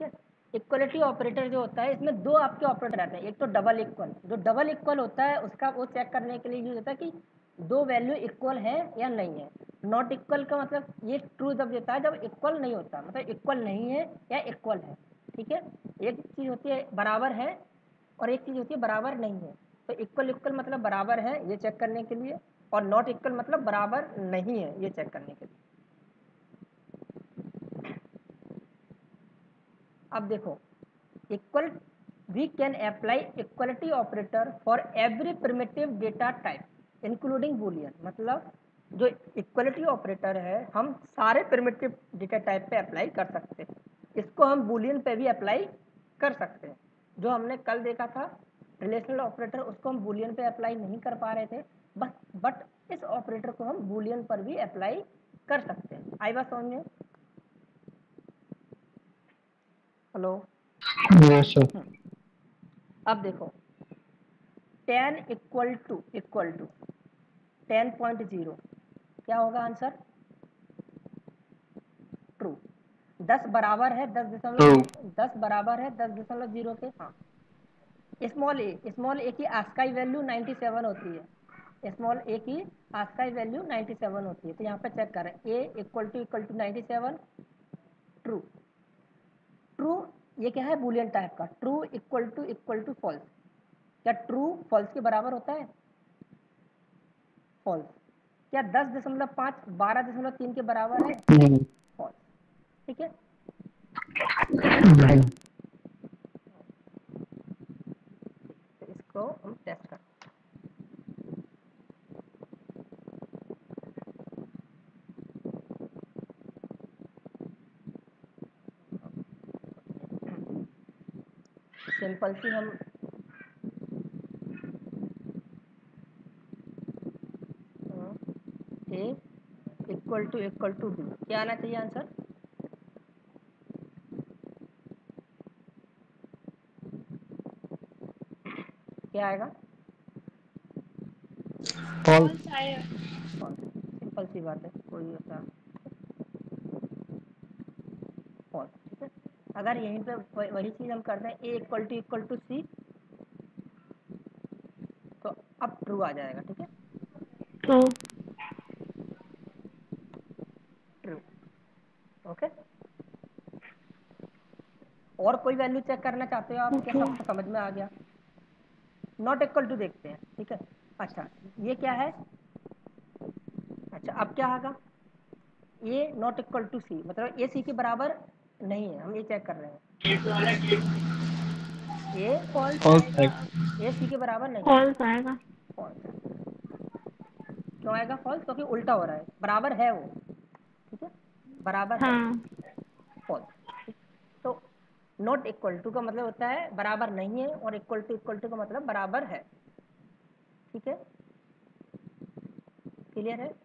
है। Equality operator जो होता है इसमें दो आपके ऑपरेटर आते हैं, एक तो डबल इक्वल, जो डबल इक्वल होता है उसका वो चेक करने के लिए यूज होता है कि दो वैल्यू इक्वल है या नहीं है। नॉट इक्वल का मतलब ये ट्रू जब देता है जब इक्वल नहीं होता, मतलब इक्वल नहीं है या इक्वल है। ठीक है, एक चीज़ होती है बराबर है और एक चीज़ होती है बराबर नहीं है। तो इक्वल इक्वल मतलब बराबर है ये चेक करने के लिए, और नॉट इक्वल मतलब बराबर नहीं है ये चेक करने के लिए। अब देखो, equal we can apply equality operator for every primitive data type including Boolean. मतलब जो इक्वलिटी ऑपरेटर है हम सारे प्रिमिटिव डेटा टाइप पे अप्लाई कर सकते हैं, इसको हम बूलियन पे भी अप्लाई कर सकते हैं। जो हमने कल देखा था रिलेशनल ऑपरेटर, उसको हम बूलियन पे अप्लाई नहीं कर पा रहे थे, बस बट इस ऑपरेटर को हम बूलियन पर भी अप्लाई कर सकते हैं। आई बात समझ में? हेलो। Yes sir. अब देखो 10 इक्वल टू 10.0 क्या होगा आंसर? ट्रू। 10 बराबर है 10 बराबर है 10.0 के। हाँ, स्मॉल ए की आस्काई वैल्यू 97 होती है, स्मॉल ए की आस्काई वैल्यू 97 होती है। तो यहाँ पे चेक करें a equal to 97, true. True ये क्या है? बूलियन टाइप का। ट्रू इक्वल टू फॉल्स, क्या ट्रू फॉल्स के बराबर होता है? फॉल्स। क्या 10.5 12.3 के बराबर है? फॉल्स। ठीक है, तो इसको हम टेस्ट करते हैं। सिंपल सी हम ए इक्वल टू बी, क्या आना चाहिए आंसर? क्या आएगा? फॉल्स। सिंपल सी बात है, कोई ऐसा फॉल्स। ठीक है, अगर यहीं पे वही चीज़ हम करते हैं ए इक्वल टू सी, तो अब ट्रू आ जाएगा। ठीक है, ट्रू। ट्रू। ओके, और कोई वैल्यू चेक करना चाहते हो आप, क्या ओके। सबको समझ में आ गया? नॉट इक्वल टू देखते हैं। ठीक है, अच्छा ये क्या है? अच्छा अब क्या होगा? A not equal to c मतलब ए सी के बराबर नहीं है, हम ये चेक कर रहे हैं। ए फॉल्स आएगा। ए सी के बराबर नहीं है। फॉल्स आएगा। फॉल्स। क्यों आएगा फॉल्स? क्योंकि उल्टा हो रहा है, बराबर है वो। ठीक है, बराबर है, हाँ। फॉल्स। तो नॉट इक्वल टू का मतलब होता है बराबर नहीं है, और इक्वल टू का मतलब बराबर है। ठीक है, क्लियर है?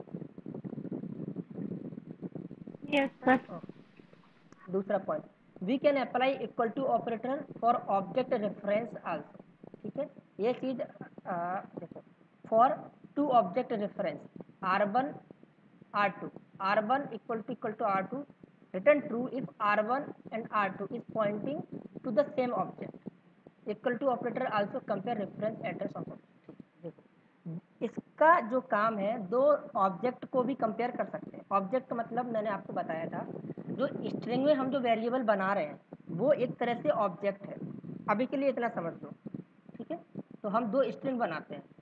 Yes sir. दूसरा point, we can apply equal to operator for object reference also. ठीक है, ये चीज देखो, for two object reference R1 R2, R1 equal to R2 return true if R1 and R2 is pointing to the same object. Equal to operator also compare reference address of object. देखो, इसका जो काम है दो object को भी compare कर सकते हैं। ऑब्जेक्ट मतलब मैंने आपको बताया था, जो स्ट्रिंग में हम जो वेरिएबल बना रहे हैं वो एक तरह से ऑब्जेक्ट है। अभी के लिए इतना समझ लो। ठीक है, तो हम दो स्ट्रिंग बनाते हैं,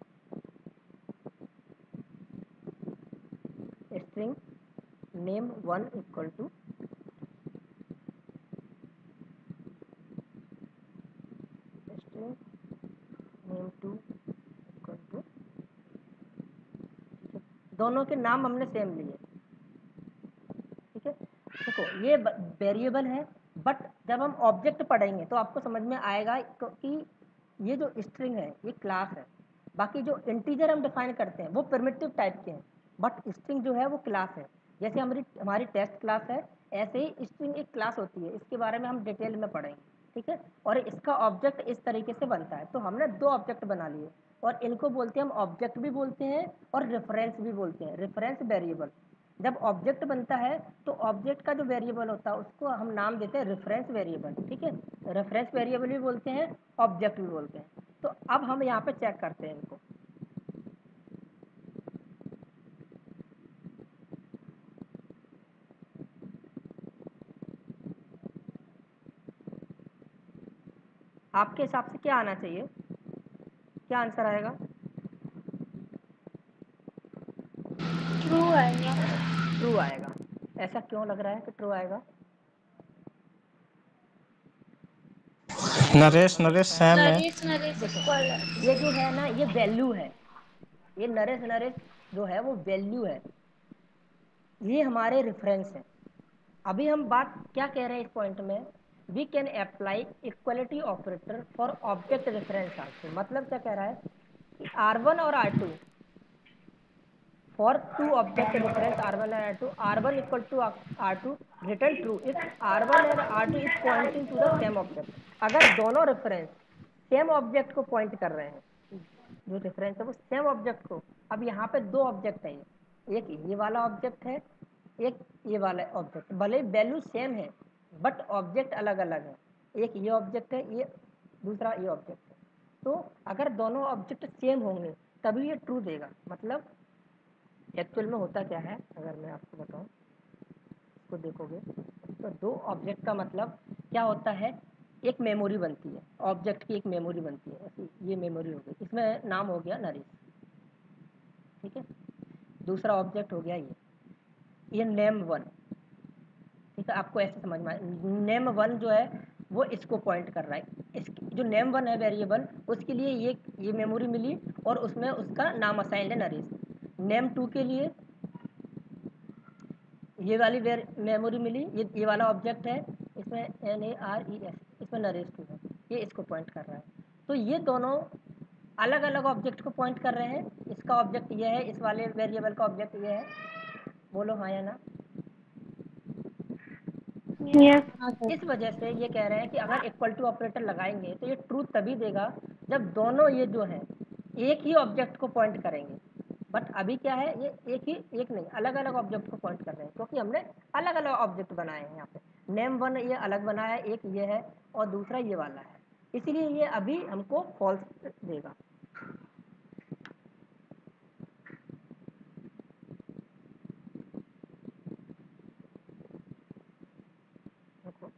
string name1 equal to string name2 equal to, दोनों के नाम हमने सेम लिए। ठीक है, देखो ये वेरिएबल है, बट जब हम ऑब्जेक्ट पढ़ेंगे तो आपको समझ में आएगा कि ये जो स्ट्रिंग है ये क्लास है। बाकी जो इंटीजर हम डिफाइन करते हैं वो प्रिमिटिव टाइप के हैं, बट स्ट्रिंग जो है वो क्लास है। जैसे हमारी टेस्ट क्लास है, ऐसे ही स्ट्रिंग एक क्लास होती है, इसके बारे में हम डिटेल में पढ़ेंगे। ठीक है, और इसका ऑब्जेक्ट इस तरीके से बनता है। तो हमने दो ऑब्जेक्ट बना लिए, और इनको बोलते हैं हम ऑब्जेक्ट भी बोलते हैं और रेफरेंस भी बोलते हैं, रेफरेंस वेरिएबल। जब ऑब्जेक्ट बनता है तो ऑब्जेक्ट का जो वेरिएबल होता है उसको हम नाम देते हैं रेफरेंस वेरिएबल, ठीक है। रेफरेंस वेरिएबल भी बोलते हैं, ऑब्जेक्ट भी बोलते हैं। तो अब हम यहाँ पे चेक करते हैं इनको। आपके हिसाब से क्या आना चाहिए, क्या आंसर आएगा? ट्रू आएगा। ट्रू आएगा। ऐसा क्यों लग रहा है कि ट्रू आएगा? नरेश सैम है। नरेश इक्वल है। ये जो है ना, ये वैल्यू है, ये नरेश जो है वो वैल्यू है, ये हमारे रेफरेंस है। अभी हम बात क्या कह रहे हैं इस पॉइंट में, we can apply equality operator for object reference also. मतलब क्या कह रहा है कि R1 और R2 for two object reference R1 और R2, R1 equal to R2 return true if R1 और R2 is pointing to the same object. अगर दोनों रेफरेंस सेम ऑब्जेक्ट को पॉइंट कर रहे हैं, जो रेफरेंस है वो सेम ऑब्जेक्ट को, अब यहाँ पे दो ऑब्जेक्ट है, एक ये वाला ऑब्जेक्ट है, एक ये वाला ऑब्जेक्ट, भले वैल्यू सेम है बट ऑब्जेक्ट अलग अलग है। एक ये ऑब्जेक्ट है, ये दूसरा ये ऑब्जेक्ट है। तो अगर दोनों ऑब्जेक्ट सेम होंगे तभी ये ट्रू देगा। मतलब एक्चुअल में होता क्या है, अगर मैं आपको बताऊं, इसको देखोगे तो दो ऑब्जेक्ट का मतलब क्या होता है, एक मेमोरी बनती है, ऑब्जेक्ट की एक मेमोरी बनती है। ऐसी ये मेमोरी हो गई, इसमें नाम हो गया नरेश, ठीक है। दूसरा ऑब्जेक्ट हो गया ये नेम वन, ठीक है। आपको ऐसे समझ में, नेम वन जो है वो इसको पॉइंट कर रहा है, इस जो नेम वन है वेरिएबल उसके लिए ये मेमोरी मिली और उसमें उसका नाम असाइंड है नरेश। नेम टू के लिए ये वाली मेमोरी मिली, ये वाला ऑब्जेक्ट है, इसमें NARES, इसमें नरेश टू है, ये इसको पॉइंट कर रहा है। तो ये दोनों अलग अलग ऑब्जेक्ट को पॉइंट कर रहे हैं। इसका ऑब्जेक्ट ये है, इस वाले वेरिएबल का ऑब्जेक्ट ये है। बोलो हाँ या ना। यस। इस वजह से ये कह रहे हैं कि अगर इक्वल टू ऑपरेटर लगाएंगे तो ये ट्रूथ तभी देगा जब दोनों ये जो है एक ही ऑब्जेक्ट को पॉइंट करेंगे। बट अभी क्या है, ये एक नहीं, अलग अलग ऑब्जेक्ट को पॉइंट कर रहे हैं, क्योंकि हमने अलग अलग ऑब्जेक्ट बनाए हैं। यहाँ पे नेम वन ये अलग बनाया है, एक ये है और दूसरा ये वाला है, इसीलिए ये अभी हमको फॉल्स देगा। देखो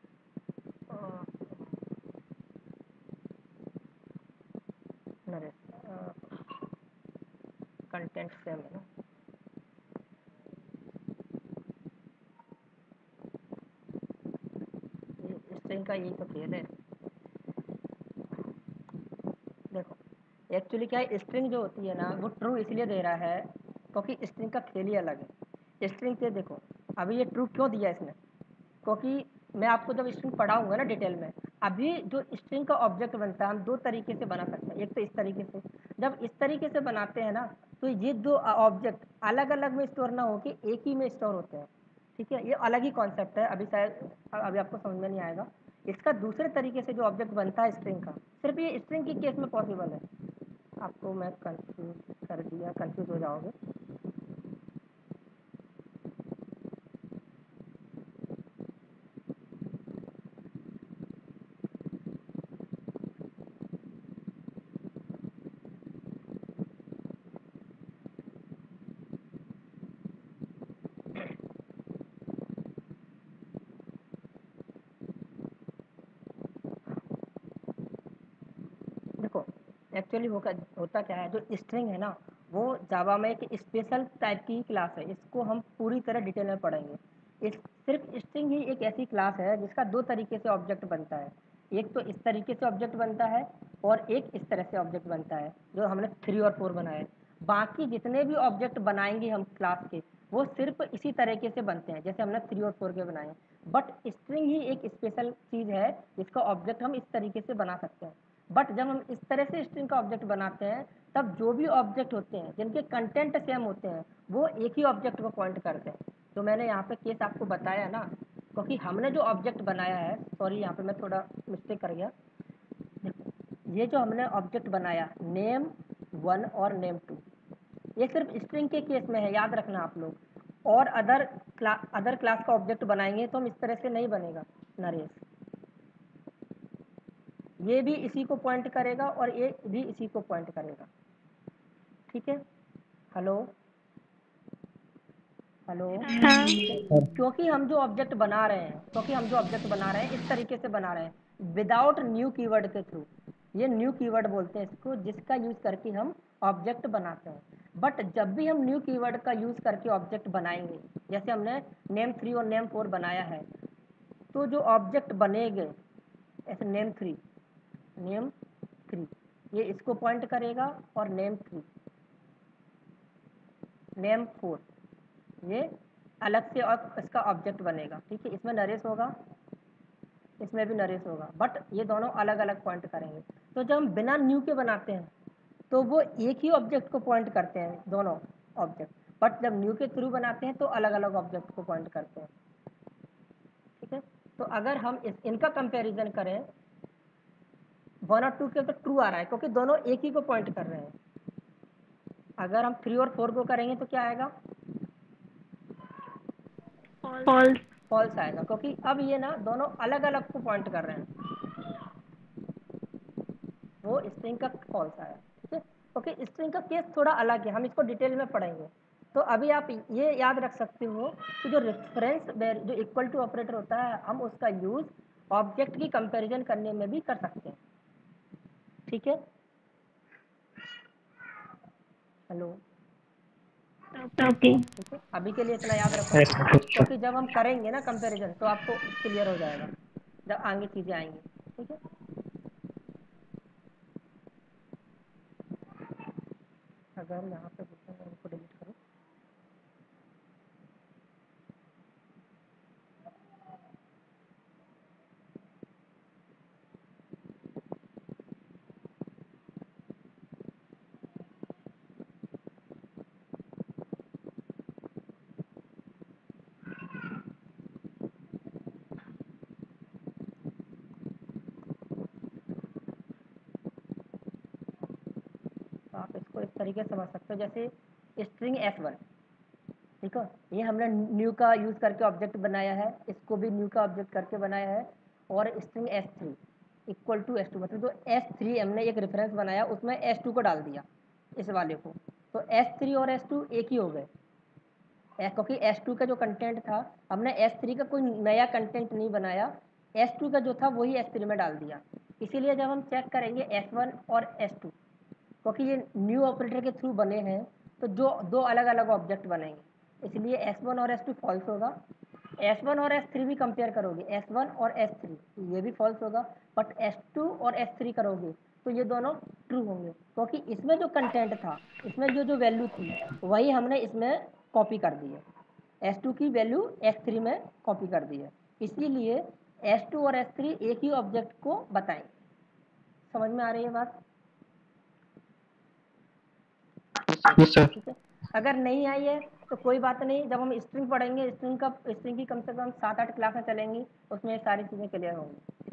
कंटेंट सेम है ना, स्ट्रिंग का यही तो खेल है। देखो एक्चुअली क्या है, स्ट्रिंग जो होती है ना वो ट्रू इसलिए दे रहा है क्योंकि स्ट्रिंग का खेल ही अलग है। स्ट्रिंग से देखो अभी ये ट्रू क्यों दिया इसने, क्योंकि मैं आपको जब स्ट्रिंग पढ़ाऊंगा ना डिटेल में, अभी जो स्ट्रिंग का ऑब्जेक्ट बनता है हम दो तरीके से बना सकते हैं। एक तो इस तरीके से, जब इस तरीके से बनाते हैं ना तो ये दो ऑब्जेक्ट अलग अलग में स्टोर ना होके एक ही में स्टोर होते हैं, ठीक है। ये अलग ही कॉन्सेप्ट है, अभी शायद अभी आपको समझ में नहीं आएगा। इसका दूसरे तरीके से जो ऑब्जेक्ट बनता है स्ट्रिंग का, सिर्फ ये स्ट्रिंग के केस में पॉसिबल है। आपको मैं कंफ्यूज कर दिया, कंफ्यूज हो जाओगे। देखो एक्चुअली होता क्या है, जो स्ट्रिंग है ना वो जावा में एक स्पेशल टाइप की क्लास है, इसको हम पूरी तरह डिटेल में पढ़ेंगे। इस सिर्फ स्ट्रिंग ही एक ऐसी क्लास है जिसका दो तरीके से ऑब्जेक्ट बनता है। एक तो इस तरीके से ऑब्जेक्ट बनता है और एक इस तरह से ऑब्जेक्ट बनता है, जो हमने 3 और 4 बनाए। बाकी जितने भी ऑब्जेक्ट बनाएंगे हम क्लास के वो सिर्फ इसी तरीके से बनते हैं जैसे हमने 3 और 4 के बनाए। बट स्ट्रिंग ही एक स्पेशल चीज़ है जिसका ऑब्जेक्ट हम इस तरीके से बना सकते हैं। बट जब हम इस तरह से स्ट्रिंग का ऑब्जेक्ट बनाते हैं तब जो भी ऑब्जेक्ट होते हैं जिनके कंटेंट सेम होते हैं वो एक ही ऑब्जेक्ट को पॉइंट करते हैं। तो मैंने यहाँ पे केस आपको बताया ना, क्योंकि हमने जो ऑब्जेक्ट बनाया है, सॉरी यहाँ पे मैं थोड़ा मिस्टेक कर गया। ये जो हमने ऑब्जेक्ट बनाया नेम वन और नेम टू, ये सिर्फ स्ट्रिंग के केस में है, याद रखना आप लोग। और अदर क्लास का ऑब्जेक्ट बनाएंगे तो हम इस तरह से नहीं बनेगा नरेश। ये भी इसी को पॉइंट करेगा और ये भी इसी को पॉइंट करेगा, ठीक है। हेलो हेलो, हाँ। क्योंकि हम जो ऑब्जेक्ट बना रहे हैं इस तरीके से बना रहे हैं विदाउट न्यू कीवर्ड के थ्रू। ये न्यू कीवर्ड बोलते हैं इसको, जिसका यूज करके हम ऑब्जेक्ट बनाते हैं। बट जब भी हम न्यू कीवर्ड का यूज करके ऑब्जेक्ट बनाएंगे, जैसे हमने नेम 3 और नेम 4 बनाया है, तो जो ऑब्जेक्ट बनेंगे ऐसे नेम 3 ये इसको पॉइंट करेगा और नेम 3 नेम 4 ये अलग से और इसका ऑब्जेक्ट बनेगा, ठीक है। इसमें नरेश होगा, इसमें भी नरेश होगा, बट ये दोनों अलग अलग पॉइंट करेंगे। तो जब हम बिना न्यू के बनाते हैं तो वो एक ही ऑब्जेक्ट को पॉइंट करते हैं दोनों ऑब्जेक्ट, बट जब न्यू के थ्रू बनाते हैं तो अलग अलग ऑब्जेक्ट को पॉइंट करते हैं, ठीक है। तो अगर हम इनका कंपैरिजन करें 1 और 2 के तो ट्रू आ रहा है क्योंकि दोनों एक ही को पॉइंट कर रहे हैं। अगर हम 3 और 4 को करेंगे तो क्या आएगा, फॉल्स। फॉल्स आएगा, क्योंकि अब ये ना दोनों अलग अलग को पॉइंट कर रहे हैं, वो स्ट्रिंग का फॉल्स आया, ठीक है। ओके, स्ट्रिंग का केस थोड़ा अलग है, हम इसको डिटेल में पढ़ेंगे। तो अभी आप ये याद रख सकते हो कि जो रेफरेंस जो इक्वल टू ऑपरेटर होता है, हम उसका यूज ऑब्जेक्ट की कंपैरिजन करने में भी कर सकते हैं, ठीक है। Hello, okay. ठीक है, अभी के लिए इतना याद रखो क्योंकि जब हम करेंगे ना कंपैरिजन तो आपको क्लियर हो जाएगा जब आगे चीज़ें आएंगी, ठीक है। अगर यहाँ पे इनको डिलीट करो, तो आप इसको इस तरीके से समझ सकते हो, जैसे स्ट्रिंग S1, ठीक है, ये हमने न्यू का यूज़ करके ऑब्जेक्ट बनाया है, इसको भी न्यू का ऑब्जेक्ट करके बनाया है। और string S3 equal to S2, मतलब जो S3 हमने एक रेफरेंस बनाया उसमें S2 को डाल दिया इस वाले को, तो S3 और S2 एक ही हो गए, क्योंकि S2 का जो कंटेंट था हमने S3 का कोई नया कंटेंट नहीं बनाया, S2 का जो था वही S3 में डाल दिया। इसीलिए जब हम चेक करेंगे S1 और S2, क्योंकि ये न्यू ऑपरेटर के थ्रू बने हैं तो जो दो अलग अलग ऑब्जेक्ट बनेंगे, इसलिए S1 और S2 फॉल्स होगा। S1 और S3 भी कंपेयर करोगे, S1 और S3 ये भी फॉल्स होगा, बट S2 और S3 करोगे तो ये दोनों ट्रू होंगे, क्योंकि इसमें जो कंटेंट था, इसमें जो वैल्यू थी वही हमने इसमें कॉपी कर दी है, S2 की वैल्यू S3 में कॉपी कर दी है, इसीलिए S2 और S3 एक ही ऑब्जेक्ट को बताएंगे। समझ में आ रही है बात? ठीक है, अगर नहीं आई है तो कोई बात नहीं, जब हम स्ट्रिंग पढ़ेंगे स्ट्रिंग की कम से कम 7-8 क्लासें चलेंगी, उसमें सारी चीज़ें क्लियर होंगी।